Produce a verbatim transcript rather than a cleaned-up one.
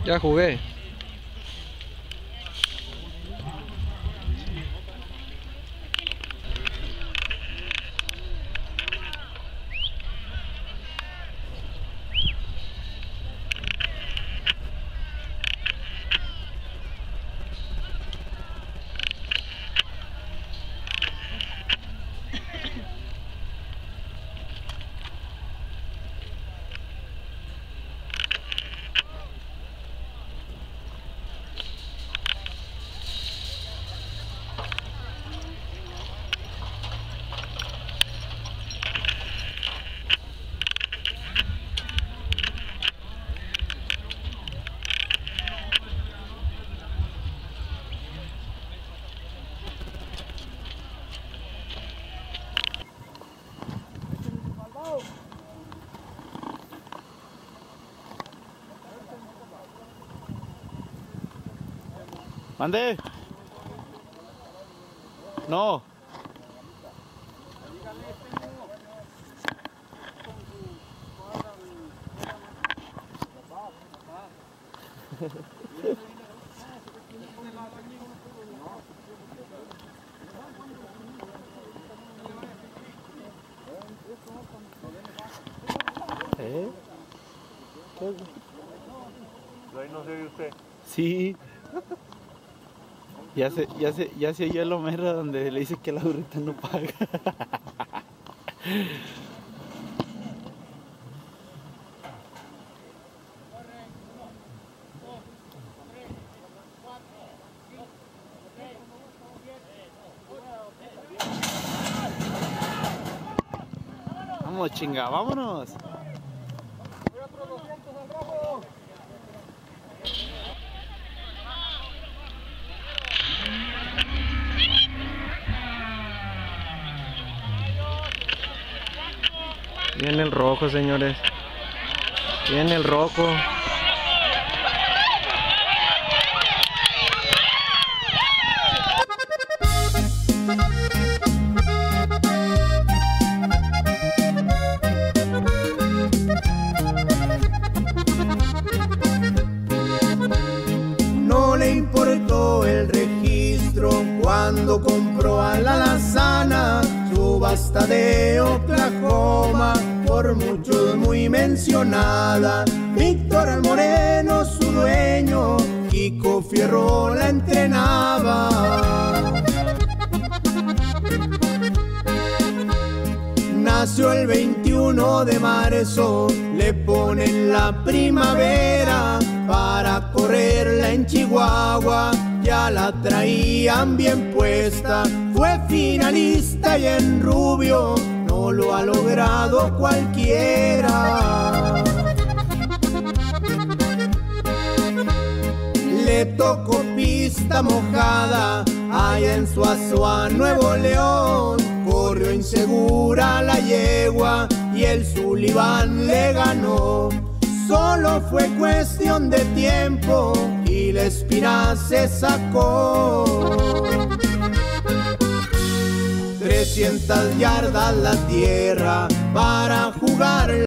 Ya jugué. ¿Mande? No. ¿Eh? Ahí no se oye usted. Sí. Ya se, ya se, ya se oyó el Homero donde le dice que la burrita no paga. Vamos, chinga, vámonos. Viene el rojo, señores. Viene el rojo. No le importó el registro cuando compró a la alazana, subasta de Oklahoma, por muchos muy mencionada. Víctor Moreno, su dueño, Kiko Fierro la entrenaba. Nació el veintiuno de marzo, le ponen la primavera para correrla en Chihuahua, ya la traían bien puesta. Fue finalista y en rubio no lo ha logrado cualquiera. Le tocó pista mojada allá en Suazua, Nuevo León. Corrió insegura la yegua y el Sullivan le ganó. Solo fue cuestión de tiempo y la espina se sacó. trescientas yardas la tierra para jugar